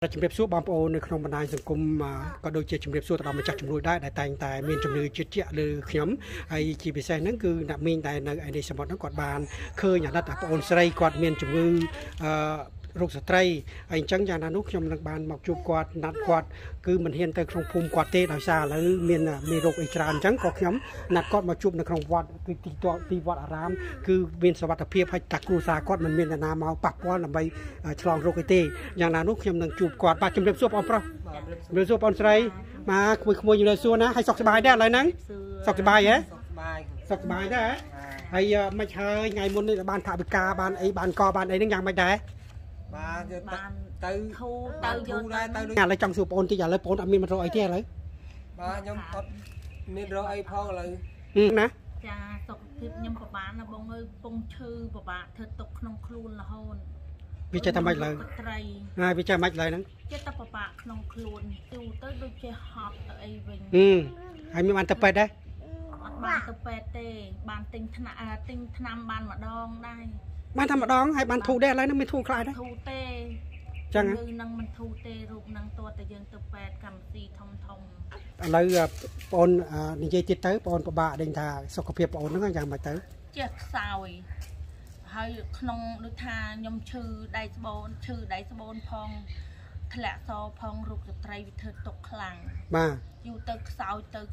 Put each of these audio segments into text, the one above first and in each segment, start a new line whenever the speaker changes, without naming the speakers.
ជំរាបសួរបបងប្អូននៅក្នុងបណ្ដាញសង្គមក៏ដូចជាជំរាបសួរទៅដល់ម្ចាស់ជំនួយដែរដែលតែងតែមានជំនឿជឿជាក់លើខ្ញុំហើយជាពិសេសហ្នឹងគឺអ្នកមីងដែលនៅឯនេះសមុទ្រហ្នឹងគាត់បានឃើញអាណិតបងប្អូនស្រីគាត់មានជំងឺរោគស្ត្រីហើយអញ្ចឹងយ៉ាងណានោះខ្ញុំនឹងបានមកជួបគាត់ណាត់គាត់គឺមិនហ៊ានទៅក្នុងភូមិគាត់ទេដោយសារឥឡូវមានរោគអីច្រើនអញ្ចឹងក៏ខ្ញុំណាត់គាត់មកជួបនៅក្នុងវត្តគឺទីវត្តអារាមគឺមានសុវត្ថិភាពហើយតាគ្រួសារគាត់មិនមានអ្នកណាមកប៉ះពាល់ដើម្បីឆ្លងរោគអីទេយ៉ាងណានោះខ្ញុំនឹងជួបគាត់បាទជំរាបសួរបងប្រុសជំរាបសួរបងស្រីមកក្មួយៗជំរាបសួរណាហើយសុខសប្បាយដែរឥឡូវហ្នឹងសុខសប្បាយហ៎សុខសប្បាយដែរហើយមិនហើយថ្ងៃមុននេះបានថាវិការបានអីបានកបានអីហ្នឹងយ៉ាងម៉េចដែរ
បាទទៅធូទៅយកដែរទៅ
ឥឡូវចង់សួរបងតិចឥឡូវបងអត់មានមករកអីទេឥឡូវ
បាទខ្ញុំអត់មានរកអីផងឥឡូវ
ណា
ចាសុខភាពខ្ញុំប្រហែលណាបងអើយពងឈឺពិបាកធ្វើទុកក្នុងខ្លួនរហូត
វាចេះតែមិនឡើយហើយវាចេះមិនឡើយហ្នឹង
ចេះតែពិបាកក្នុងខ្លួនទូទៅដូចជាហត់ទៅអីវិញ
ហើយមានបានទៅពេទ្យដែរ
អត់បានទៅពេទ្យទេបានទិញថ្នាំបានម្ដងដែរ
បានតែម្ដងហើយបានធូរដែរឥឡូវនេះមានធូរខ្លាយដែរ
ធូរទេ
ចឹង
នឹងមិនធូរទេរូបនឹងតតែយើងទៅពេទ្យកម្មវិធីធំ
ឥឡូវបងនិយាយទៀតទៅបងពិបាកដេញថាសុខភាពបងហ្នឹងយ៉ាងម៉េចទៅ
ចេះខ្សោយហើយក្នុងដូចថាខ្ញុំឈឺដៃស្បូនផងធ្លាក់សផងរូបស្ត្រីវាធ្វើទុកខ្លាំង
បាទ
យូរទៅខ្សោយទៅ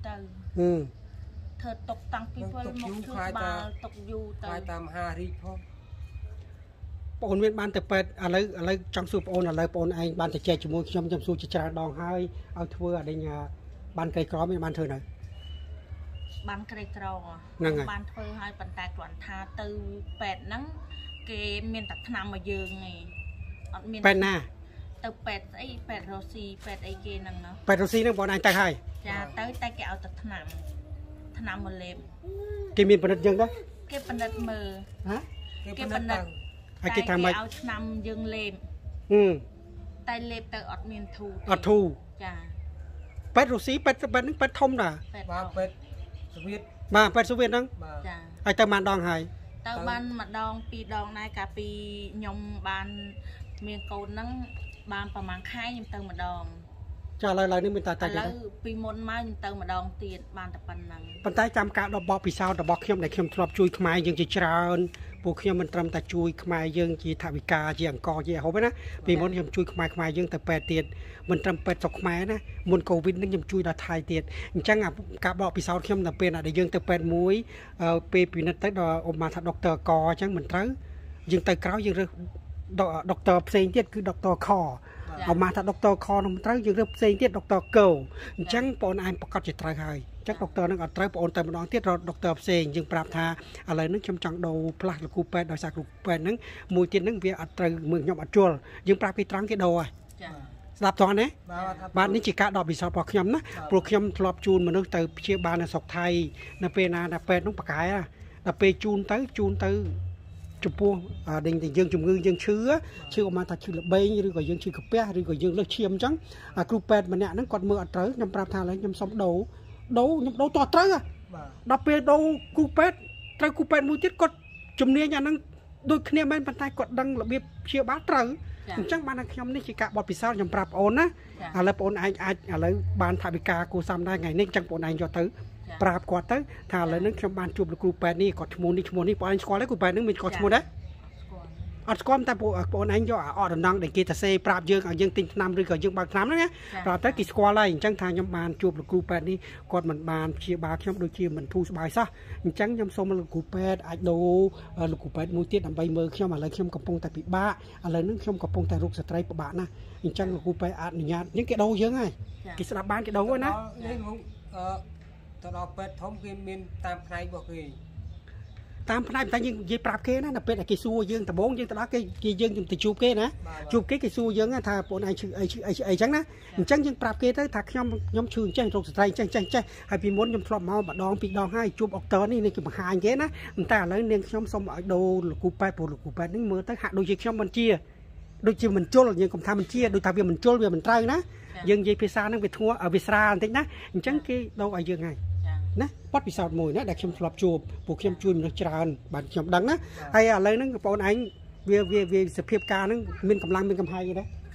ធ្វើទុកតាំងពីពេលមកឈឺបាល់ទុកយូរទៅ
តាមមហារីកផង
បងមានបានទៅពេទ្យឥឡូវចង់សួរបងឥឡូវបងឯងបានទៅចែកជាមួយខ្ញុំសួរជាច្រើនដងហើយឲ្យធ្វើអដេញបានក្រីក្រមានបានធ្វើនៅ
បានក្រីក្របានធ្វើឲ្យប៉ុន្តែគ្រាន់ថាទៅពេទ្យហ្នឹងគេមានតែថ្នាំមកយើងឯងអត់មាន
ពេទ្យណា
ទៅពេទ្យស្អីពេទ្យរ៉ូស៊ីពេទ្យអីគេហ្នឹង
ពេទ្យរ៉ូស៊ីហ្នឹងបងឯងទៅហើយ
ចាទៅតែគេឲ្យតែថ្នាំមកលេប
គេមានបណ្ឌិតយើងដែរ
គេបណ្ឌិតមើល
គេបណ្ឌិត
ហើយគេថាម៉េច
ឲ្យថ្នាំយើងលេបតែលេបទៅអត់មានធូរ
អត់ធូរ
ចា
ពេទ្យរ៉ូស៊ីពេទ្យហ្នឹងពេទ្យធំដែរ
បាទពេទ្យសូវៀត
បាទពេទ្យសូវៀតហ្នឹង
ចា
ហើយទៅបានដងហើយ
ទៅបានម្ដងពីរដងដែរកាលពីខ្ញុំបានមានកូនហ្នឹងបានប្រហែលខែខ្ញុំទៅម្ដង
ចាឥឡូវនេះមានតែ
ឥឡូវពីមុនមកខ្ញុំទៅម្ដងទៀតបានតែប៉ុណ្្នឹង
ប៉ុន្តែចាំការដបបពិសោធន៍របស់ខ្ញុំដែលខ្ញុំធ្លាប់ជួយខ្មែរយើងជាច្រើនពួកខ្ញុំមិនត្រឹមតែជួយខ្មែរយើងជាថវិកាជាអង្គជាហូបទេណាពីមុនខ្ញុំជួយខ្មែរយើងទៅពេទ្យទៀតមិនត្រឹមពេទ្យស្រុកខ្មែរណាមុនកូវីដនេះខ្ញុំជួយដល់ថៃទៀតអញ្ចឹងការបកពិសោធន៍ខ្ញុំដល់ពេលដែលយើងទៅពេទ្យមួយពេលពិនិត្យទៅដល់អ៊ំមកថាដុកទ័រកអញ្ចឹងមិនត្រូវយើងទៅក្រោយយើងរើសដុកទ័រផ្សេងទៀតគឺដុកទ័រខអមថាដុកទ័រខនោះមិនត្រូវយើងរើសផ្សេងទៀតដុកទ័រកោអញ្ចឹងបងឯងប្រកាសជាត្រូវហើយអញ្ចឹងដុកទ័រនឹងអត់ត្រូវបងទៅម្ដងទៀតរកដុកទ័រផ្សេងយើងប្រាប់ថាឥឡូវនេះខ្ញុំចង់ដូរផ្លាស់លោកគ្រូពេទ្យដោយសារគ្រូពេទ្យហ្នឹងមួយទៀតហ្នឹងវាអត់ត្រូវមើលខ្ញុំអត់ជល់យើងប្រាប់ពីត្រង់គេដូរហើយស្ដាប់ត្រង់ណាបាទនេះជាការដកពិសោធន៍របស់ខ្ញុំណាព្រោះខ្ញុំធ្លាប់ជូនមនុស្សទៅព្យាបាលនៅស្រុកថៃនៅពេលណាដែលពេទ្យហ្នឹងប្រកែដល់ពេលជូនទៅចំពោះដេញតែយើងជំងឺយើងឈឺអមថាឈឺល្បែងឬក៏យើងឈឺកាពះឬក៏យើងលើសឈាមអញ្ចឹងគ្រូពេទ្យម្នាក់ហ្នឹងគាត់មើលអត់ត្រូវខ្ញុំប្រាប់ថាឡើយខ្ញុំសុំដូរខ្ញុំដូរតោះត្រូវដល់ពេលដូរគ្រូពេទ្យត្រូវគ្រូពេទ្យមួយទៀតគាត់ជំនាញអាហ្នឹងដូចគ្នាមែនប៉ុន្តែគាត់ដឹងរបៀបព្យាបាលត្រូវអញ្ចឹងបានតែខ្ញុំនេះជាការបទពិសោធន៍ខ្ញុំប្រាប់បងអូនណាឥឡូវបងអូនឯងអាចឥឡូវបានថវិកាគួរសមដែរថ្ងៃនេះអញ្ចឹងបងអូនឯងយកទៅប្រាប់គាត់ទៅថាឥឡូវនេះខ្ញុំបានជួបលោកគ្រូពេទ្យនេះគាត់ឈ្មោះនេះបងឯងស្គាល់ទេគ្រូពេទ្យនឹងមានគាត់ឈ្មោះដែរអត់ស្គាល់តែបងឯងយកអត់ដំណងដែលគេទៅសេប្រាប់យើងឲ្យយើងទិញថ្នាំឬក៏យើងបើកថ្នាំហ្នឹងណាប្រាប់ទៅគេស្គាល់ហើយអញ្ចឹងថាខ្ញុំបានជួបលោកគ្រូពេទ្យនេះគាត់មិនបានព្យាបាលខ្ញុំដូចជាមិនធូរស្បើយសោះអញ្ចឹងខ្ញុំសូមលោកគ្រូពេទ្យអាចដូរលោកគ្រូពេទ្យមួយទៀតដើម្បីមើលខ្ញុំឥឡូវខ្ញុំកំពុងតែពិបាកឥឡូវនេះខ្ញុំកំពុងតែរោគស្ត្រីពិបាកណាស់អញ្ចឹងលោកគ្រូពេទ្យអនុញ្ញាតយើងគេដូរយើងហើយគេស្ដាប់បានគេដូរហើយណា
ទៅដល់ពេទ្យធំគេមានតាមផ្នែករបស់គេ
តាមផ្នែកតែយើងនិយាយប្រាប់គេណាដល់ពេលគេសួរយើងដំបងយើងទៅដល់គេយើងទៅជួបគេណាជួបគេសួរយើងថាបងឯងឈឺអីអញ្ចឹងណាអញ្ចឹងយើងប្រាប់គេទៅថាខ្ញុំឈឺអញ្ចឹងរោគស្ត្រីអញ្ចឹងហើយពីមុនខ្ញុំធ្លាប់មកម្ដងពីរដងហើយជួបអុកទ័រនេះគេបង្ហាញគេណាតែឥឡូវនាងខ្ញុំសូមឲ្យដូរលោកគ្រូពេទ្យព្រោះលោកគ្រូពេទ្យនេះមើលទៅហាក់ដូចជាខ្ញុំមិនជាដូចជាមិនជល់យើងកុំថាមិនជាដូចថាវាមិនជល់វាមិនត្រូវណាយើងនិយាយភាសាហ្នឹងវាធ្ងន់វាស្រាលបន្តិចណាអញ្ចឹងគេដូរឲ្យយើងហើយណាបទពិសោធន៍មួយណាដែលខ្ញុំធ្លាប់ជួបពួកខ្ញុំជួយមនុស្សច្រើនបាទខ្ញុំដឹងណាហើយឥឡូវហ្នឹងបងប្អូនឯងវាសភាពការហ្នឹងមានកម្លាំងមានកំហែងទេ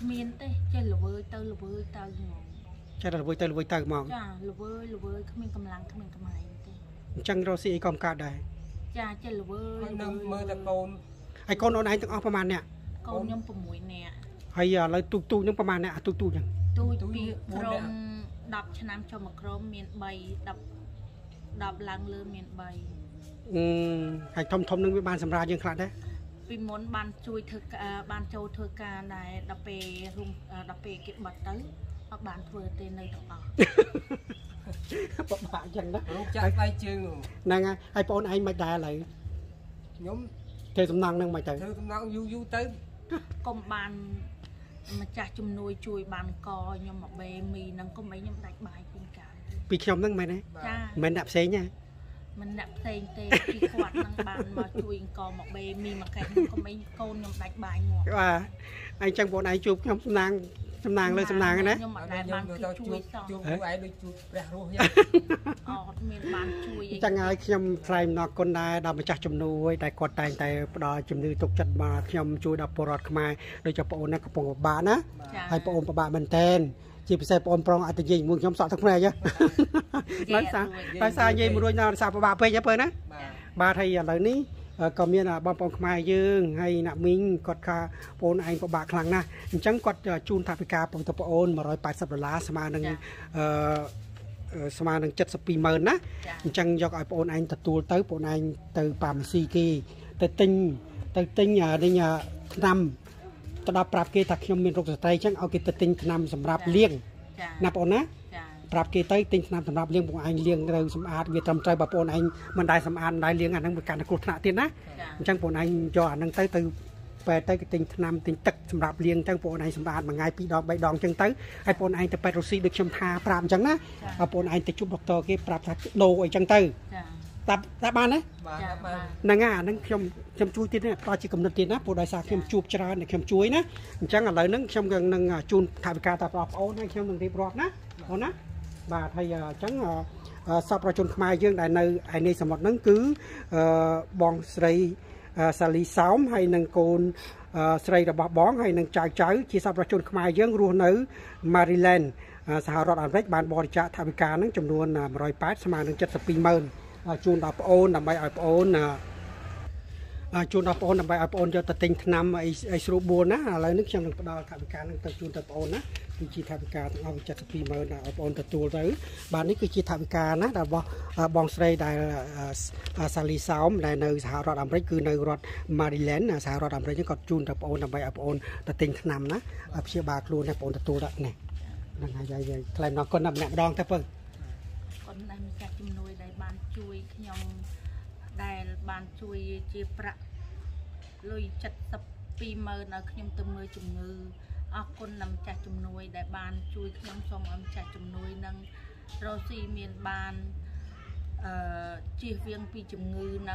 មានទេចេះល្វើយទៅហ្មង
ចេះតែល្វើយទៅហ្មង
ចាល្វើយគ្មានកម្លាំងគ្មានកំហែងទេ
អញ្ចឹងរស់ស៊ីអីក៏កើតដែរ
ចាចេះល្វើយ
នៅមើលតែកូន
ហើយកូនអូនឯងទាំងអស់ប្រហែលអ្នក
កូនខ្ញុំ6នាក់
ហើយឥឡូវទូកនឹងប្រហែលអ្នកទូកហ្នឹង
ទូពីក្រុម10ឆ្នាំចុះមកក្រុមមាន3 10ឡើងលើមាន3
ហើយធំនឹងវាបានសម្រាប់យើងខ្លះដែរ
ពីមុនបានជួយធ្វើបានចូលធ្វើការដែរដល់ពេលគេបាត់ទៅអត់បានធ្វើទេនៅទាំងអស់
ពិបាកអញ្ចឹងណា
រូបចាក់ដៃជើង
ហ្នឹងហើយបងអូនឯងមិនដែរឥឡូវ
ខ្ញុំ
ធ្វើសំណងនឹងមិនទៅ
ធ្វើដំណើរយូរទៅ
កុំបានម្ចាស់ជំនួយជួយបានកខ្ញុំមកបេមីហ្នឹងកុំអីខ្ញុំដាច់បាយពីកាយ
ពីខ្ញុំហ្នឹងមែនទេ
ចា
មិនអ្នកផ្សេងទេ
មិនអ្នកផ្សេងទេពីគាត់ហ្នឹងបានមកជួយអង្គមកបេមីមកកែកុំអីកូនខ្ញុំដាច់បាយងាប់
បាទអញ្ចឹងបងអូនឯងជួបខ្ញុំសំណាងលើសំណាងណា
ខ្ញុំអត់ដែលបានជួយសោះ
ជួបឯងដូចជួបព្រះរស់យ៉ាង
អត់មានបានជួយអី
អញ្ចឹងហើយខ្ញុំថ្លែងអំណរគុណដែរដល់ម្ចាស់ជំនួយដែលគាត់តែងតែផ្ដល់ជំនួយទុកចិត្តមកខ្ញុំជួយដល់ពលរដ្ឋខ្មែរដូចជាបងអូនណាកំពុងពិបាកណាហើយបងអូនពិបាកមែនតើជាពិសេសបងអូនប្រុងអត់ទៅនិយាយមួយខ្ញុំសក់ទឹកភ្នែកហ៎ដោយសារនិយាយមួយរួចដល់សារពិបាកពេកហ៎ពើណាបាទហើយឥឡូវនេះក៏មានបងប្អូនខ្មែរយើងហើយអ្នកមីងគាត់ថាបងឯងពិបាកខ្លាំងណាស់អញ្ចឹងគាត់ជូនថវិកាបងទៅបងអូន$180ស្មើនឹងស្មើនឹង720000ណាអញ្ចឹងយកឲ្យបងអូនឯងទទួលទៅបងឯងទៅប៉ាមីស៊ីគេទៅទិញឆ្នាំទៅដល់ប្រាប់គេថាខ្ញុំមានរោគសត្រីអញ្ចឹងឲ្យគេទៅទិញឆ្នាំសម្រាប់លាងណាបងអូនណាប្រាប់គេទៅទិញឆ្នាំសម្រាប់លាងបងឯងលាងត្រូវសម្អាតវាត្រឹមត្រូវបើបងឯងមិនដែរសម្អាតមិនដែរលាងអាហ្នឹងវាកាន់តែគ្រោះថ្នាក់ទៀតណាអញ្ចឹងបងឯងយកអាហ្នឹងទៅបែរទៅគេទិញឆ្នាំទិញទឹកសម្រាប់លាងទៅបងឯងសម្អាតមួយថ្ងៃ2ដង3ដងអញ្ចឹងទៅហើយបងឯងទៅពេទ្យរុស្ស៊ីដូចខ្ញុំថាប្រាប់អញ្ចឹងណាហើយបងឯងទៅជួបដុកទ័រគេប្រាប់ថាដូរអីអញ្ចឹងទៅតាបានណាហ្នឹងអាហ្នឹងខ្ញុំជួយទៀតណាតើជាកំណត់ទៀតណាព្រោះដោយសារខ្ញុំជួបច្រើនតែខ្ញុំជួយណាអញ្ចឹងឥឡូវហ្នឹងខ្ញុំនឹងជូនថវិកាទៅបងប្អូនហើយខ្ញុំនឹងរៀបរាប់ណាបងណាបាទហើយអញ្ចឹងសពប្រជាជនខ្មែរយើងដែលនៅឯនេះសមុទ្រហ្នឹងគឺបងស្រីសាលីសោមហើយនឹងកូនស្រីរបស់បងហើយនឹងចៅជាសពប្រជាជនខ្មែរយើងរស់នៅ Maryland សហរដ្ឋអាមេរិកបានបរិច្ចាគថវិកាហ្នឹងចំនួន180ស្មើនឹង72000ជូនដល់បងអូនដើម្បីឲ្យបងអូនជូនដល់បងអូនដើម្បីឲ្យបងអូនយកទៅទិញថ្នាំអីស្រួលបួនណាឥឡូវនេះខ្ញុំនឹងផ្ដល់ថវិកានឹងទៅជូនទៅបងអូនណាគឺជាថវិកាទាំងអស់72000ដល់បងអូនទទួលទៅបាទនេះគឺជាថវិកាណារបស់បងស្រីដែលសាលីសោមដែលនៅសហរដ្ឋអាមេរិកគឺនៅរដ្ឋ Maryland សហរដ្ឋអាមេរិកហ្នឹងគាត់ជូនទៅបងអូនដើម្បីឲ្យបងអូនទៅទិញថ្នាំណាព្យាបាលខ្លួនឲ្យបងអូនទទួលដាក់នេះហ្នឹងហើយយាយថ្លែងអំណរគុណម្នាក់ម្ដងទៅពឹង
គាត់ដែលម្ចាស់ជំនួយដែលបានជួយខ្ញុំដែលបានជួយជាប្រាក់លុយ72000ឲ្យខ្ញុំទៅមើលជំងឺអរគុណដល់ម្ចាស់ជំនួយដែលបានជួយខ្ញុំសូមឲ្យម្ចាស់ជំនួយនឹងរស់ស៊ីមានបានជៀសវាងពីជំងឺនឹង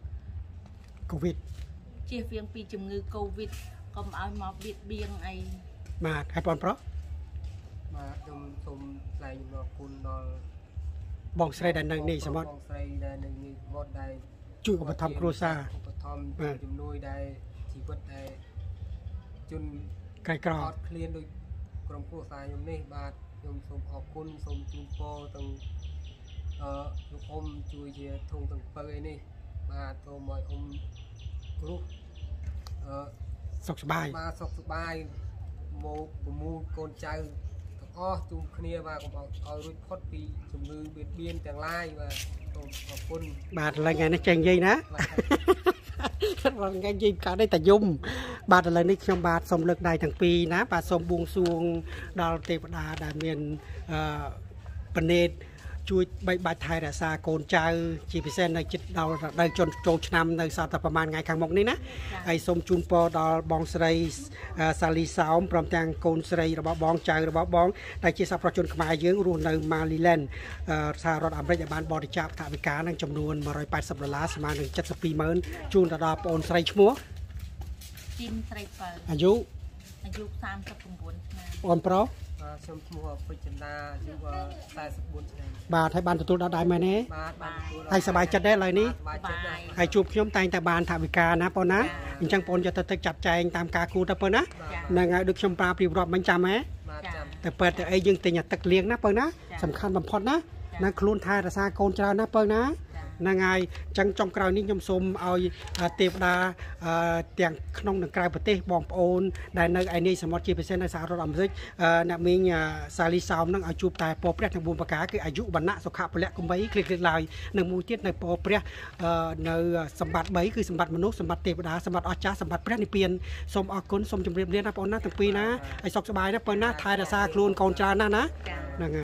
COVID
ជៀសវាងពីជំងឺ COVID កុំឲ្យមកបៀតបៀនអី
បាទហើយបងប្រុស
បាទខ្ញុំសូមថ្លែងអំណរគុណដល់
បងស្រីដែលនៅនេះសមុទ្រ
បងស្រីដែលនៅនេះសមុទ្រដែល
ជួយឧបត្ថម្ភគ្រួសារ
ឧបត្ថម្ភជំនួយដែលជីវិតដែលជន
ក្រីក្រ
អត់ឃ្លានដូចក្រុមគ្រួសារខ្ញុំនេះបាទខ្ញុំសូមអរគុណសូមជូនពរទាំងលោកអ៊ំជួយជាធុងទាំងពៅឯនេះបាទសូមឲ្យអ៊ំគ្រោះ
សុខសប្បាយ
បាទសុខសប្បាយមកប្រមូលកូនចៅទាំងអស់ជុំគ្នាបាទកុំឲ្យរួចផុតពីជំងឺបៀតបៀនទាំងឡាយបាទសូមអរគុណ
បាទឥឡូវថ្ងៃនេះចេញនិយាយណាថ្ងៃនិយាយកើតតែយំបាទឥឡូវនេះខ្ញុំបាទសូមលើកដៃទាំងពីរណាបាទសូមបួងសួងដល់ទេវតាដែលមានបណេតជួយបីបាច់ថែរក្សាកូនចៅជាពិសេសនៅចិត្តដល់ជន់ចូលឆ្នាំនៅសតប្រហែលថ្ងៃខាងមុខនេះណាហើយសូមជូនពរដល់បងស្រីសាលីសោមព្រមទាំងកូនស្រីរបស់បងចៅរបស់បងដែលជាសប្បុរសជនខ្មែរយើងរស់នៅ Maryland សហរដ្ឋអាមេរិកដែលបានបរិច្ចាគថវិកានឹងចំនួន$180ស្មើនឹង72000ជូនទៅដល់បងស្រីឈ្មោះ
ជីមស្រីបើ
អាយុ
39ឆ្នាំ
បងប្រុស
ខ្ញុំឈ្មោះពេជ្រចន្ទាអាយុ44ឆ្នាំ
បាទហើយបានទទួលដល់ដៃមែនទេ
បាទទទួល
ហើយសប្បាយចិត្តដែរឡើយនេះ
សប្បាយចិត្តណាស់
ហើយជួបខ្ញុំតែងតែបានថវិកាណាបងណាអញ្ចឹងបងយកទៅទឹកចាត់ចែងតាមការគូទៅបងណាហ្នឹងហើយដូចខ្ញុំប្រាប់ពីរាប់មិនចាំហ៎
បាទចាំ
តែប៉ែតទៅអីយើងទិញទឹកលៀងណាបងណាសំខាន់បំផុតណាណាខ្លួនថែរក្សាកូនច្រើនណាបងណាហ្នឹងហើយអញ្ចឹងចុងក្រោយនេះខ្ញុំសូមឲ្យទេវតាទាំងក្នុងនិងក្រៅប្រទេសបងប្អូនដែលនៅឯនេះសមុទ្រជាពិសេសនៅសហរដ្ឋអាមេរិកអ្នកមីងសាលីសោមនឹងឲ្យជួបតែពរព្រះទាំង4ប្រការគឺអាយុវណ្ណៈសុខៈពលៈកុំបីគ្លៀកឡើយនិងមួយទៀតនៅពរព្រះនៅសម្បត្តិ3គឺសម្បត្តិមនុស្សសម្បត្តិទេវតាសម្បត្តិអស្ចារ្យសម្បត្តិព្រះនិព្វានសូមអរគុណសូមជម្រាបលាណាបងណាទាំងពីរណាឲ្យសុខសប្បាយណាបងណាថែរក្សាខ្លួនកូនច្រើនណាស់ណាហ្នឹង